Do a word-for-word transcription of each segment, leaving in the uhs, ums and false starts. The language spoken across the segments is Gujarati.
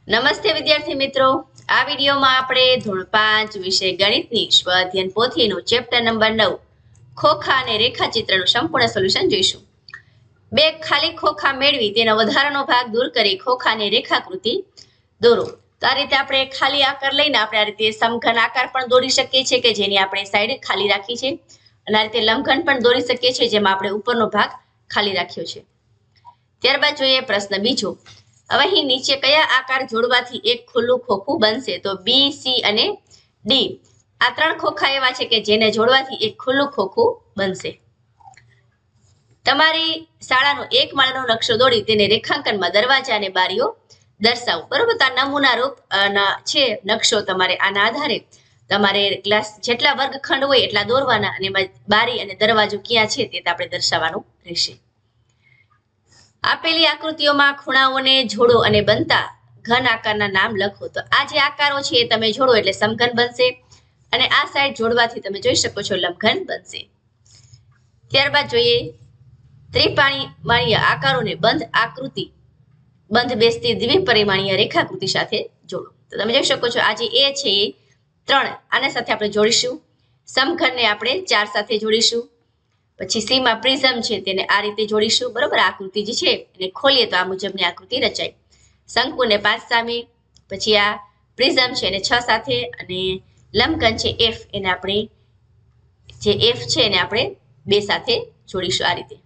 નમસ્તે વિદ્યાર્થી મિત્રો, આ વિડીયોમાં આપણે ધોરણ પાંચ વિષય ગણિતની સ્વાધ્યાયન પોથીનું ચેપ્ટર નંબર નવ ખોખા અને રેખાચિત્રનું સંપૂર્ણ સોલ્યુશન જોઈશું. બે ખાલી ખોખા મેળવી તેનો વધારાનો ભાગ દૂર કરી ખોખાની રેખાકૃતિ દોરો. તો આ રીતે આપણે ખાલી આકાર લઈને આપણે આ રીતે સમઘન આકાર પણ દોરી શકીએ છીએ કે જેની આપણે સાઈડ ખાલી રાખી છે, અને આ રીતે લંબઘન પણ દોરી શકીએ છીએ જેમાં આપણે ઉપરનો ભાગ ખાલી રાખ્યો છે. ત્યારબાદ જોઈએ પ્રશ્ન બીજો. હવે અહીં નીચે કયા આકાર જોડવાથી એક ખુલ્લું ખોખું બનશે? તો બી, સી અને ડી આ ત્રણ ખોખા એવા છે કે જેને જોડવાથી એક ખુલ્લું ખોખું બનશે. તમારી શાળાનો એક માળનો નકશો દોડી તેને રેખાંકનમાં દરવાજા અને બારીઓ દર્શાવો. બરોબર, તો આ નમૂના રૂપ છે નકશો. તમારે આના આધારે તમારે ક્લાસ જેટલા વર્ગખંડ હોય એટલા દોરવાના અને એમાં બારી અને દરવાજો ક્યાં છે તે આપણે દર્શાવવાનું રહેશે. આપેલી આકૃતિઓમાં ખૂણાઓને જોડો અને બનતા ઘન આકારના નામ લખો. તો આ જે આકારો છે એ તમે જોડો એટલે સમઘન બનશે, અને આ સાઈડ જોડવાથી તમે જોઈ શકો છો લંબઘન બનશે. ત્યારબાદ જોઈએ ત્રિપરિમાણીય આકારોને બંધ આકૃતિ બંધ બેસતી દ્વિપરિમાણીય રેખાકૃતિ સાથે જોડો. તો તમે જોઈ શકો છો આ જે એ છે એ ત્રણ આના સાથે આપણે જોડીશું, સમઘનને આપણે ચાર સાથે જોડીશું, પછી સી માં પ્રિઝમ છે તેને આ રીતે જોડીશું. બરોબર, આકૃતિ જે છે એને ખોલીએ તો આ મુજબની આકૃતિ રચાય. શંકુને પાંચ સામે, પછી આ પ્રિઝમ છે એને છ સાથે, અને લંબઘન છે એફ એને આપણે જે એફ છે એને આપણે બે સાથે જોડીશું આ રીતે.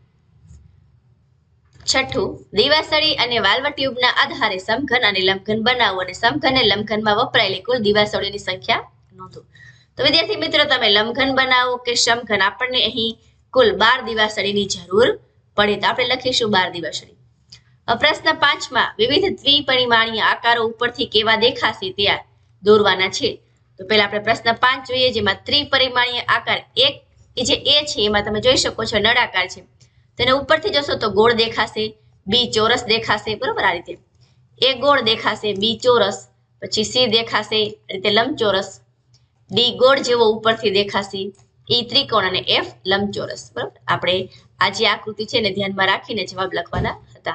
છઠ્ઠું, દિવાસળી અને વાલ્વ ટ્યુબના આધારે સમઘન અને લંબઘન બનાવો અને સમઘન અને લંબઘનમાં વપરાયેલી કુલ દિવાસળીની સંખ્યા નોંધો. તો વિદ્યાર્થી મિત્રો, તમે લંબઘન બનાવો કે સમઘન, આપણને અહીં કુલ બાર દિવાસળીની જરૂર પડે, તો આપણે લખીશું બાર દિવાસળી. પ્રશ્ન પાંચમાં વિવિધ દ્વિપરિમાણીય આકારો ઉપરથી કેવા દેખાશે તે દોરવાના છે. તો પહેલા આપણે પ્રશ્ન પાંચ જોઈએ, જેમાં ત્રિપરિમાણીય આકાર એક એ જે એ છે એમાં તમે જોઈ શકો છો નળાકાર છે, તેને ઉપરથી જોશો તો ગોળ દેખાશે, બી ચોરસ દેખાશે. બરોબર, આ રીતે એ ગોળ દેખાશે, બી ચોરસ, પછી સી દેખાશે આ રીતે લંબચોરસ, ડી ગોળ જેવો ઉપરથી દેખાશે, ઈ ત્રિકોણ અને એફ લંબચોરસ. બરોબર, આપણે આ જે આકૃતિ છે એને ધ્યાનમાં રાખીને જવાબ લખવાના હતા.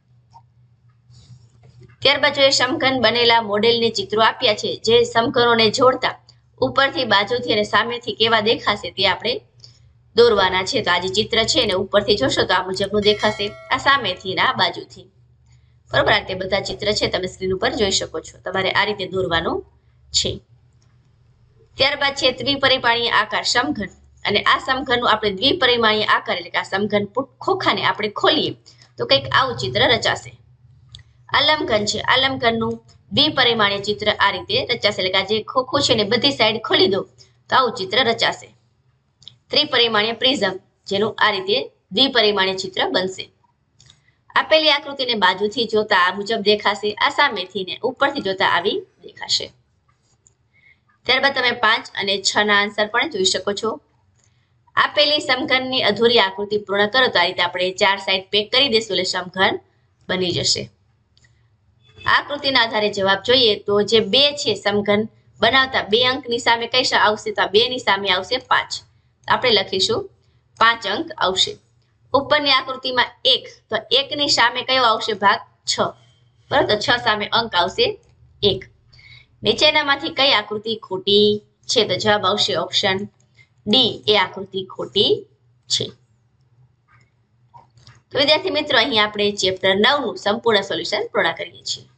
ત્યારબાદ જોઈએ સમઘન બનેલા મોડેલને ચિત્રો આપ્યા છે જે સમઘનોને જોડતા ઉપરથી, બાજુથી અને સામેથી કેવા દેખાશે તે આપણે દોરવાના છે. તો આ જે ચિત્ર છે એને ઉપરથી જોશો તો આ મુજબનું દેખાશે, આ સામેથી અને આ બાજુથી. બરોબર, આ રીતે બધા ચિત્ર છે તમે સ્ક્રીન ઉપર જોઈ શકો છો. તમારે આ રીતે દોરવાનું છે. ત્યારબાદ છે દ્વિપરિમાણીય આકાર સમઘન, અને આ સમઘનનું આપણે દ્વિપરિમાણીય આકાર એટલે કે આ સમઘન ખોખાને આપણે ખોલીએ તો કંઈક આવું ચિત્ર રચાશે. આ લંબઘન છે, આ લંબઘનનું દ્વિપરિમાણીય ચિત્ર આ રીતે રચાશે, એટલે કે આ જે ખોખું છે ને બધી સાઈડ ખોલી દો તો આવું ચિત્ર રચાશે. ત્રિપરિમાણીય પ્રિઝમ, જેનું આ રીતે દ્વિપરિમાણીય ચિત્ર બનશે. આપેલી આકૃતિને બાજુથી જોતા આ મુજબ દેખાશે, આ સામેથી ને ઉપરથી જોતા આવી દેખાશે. ત્યારબાદ તમે પાંચ અને છ ના આન્સર પણ જોઈ શકો છો. આપેલી સમઘનની અધૂરી આકૃતિ પૂર્ણ કરો. તો આ રીતે આપણે ચાર સાઈડ પેક કરી દઈશું એટલે સમઘન બની જશે. આકૃતિના આધારે જવાબ જોઈએ તો જે બે છે સમઘન બનાવતા બે અંકની સામે કઈ આવશે? તો આ બે ની સામે આવશે પાંચ, આપણે લખીશું પાંચ અંક આવશે. ઉપરની આકૃતિમાં એક, તો એક ની સામે કયો આવશે ભાગ? છ. બરાબર, તો છ સામે અંક આવશે એક. નીચેનામાંથી કઈ આકૃતિ ખોટી છે? તો જવાબ આવશે ઓપ્શન ડી, એ આકૃતિ ખોટી છે. તો વિદ્યાર્થી મિત્રો, અહીં આપણે ચેપ્ટર નવ નું સંપૂર્ણ સોલ્યુશન પૂર્ણ કરીએ છીએ.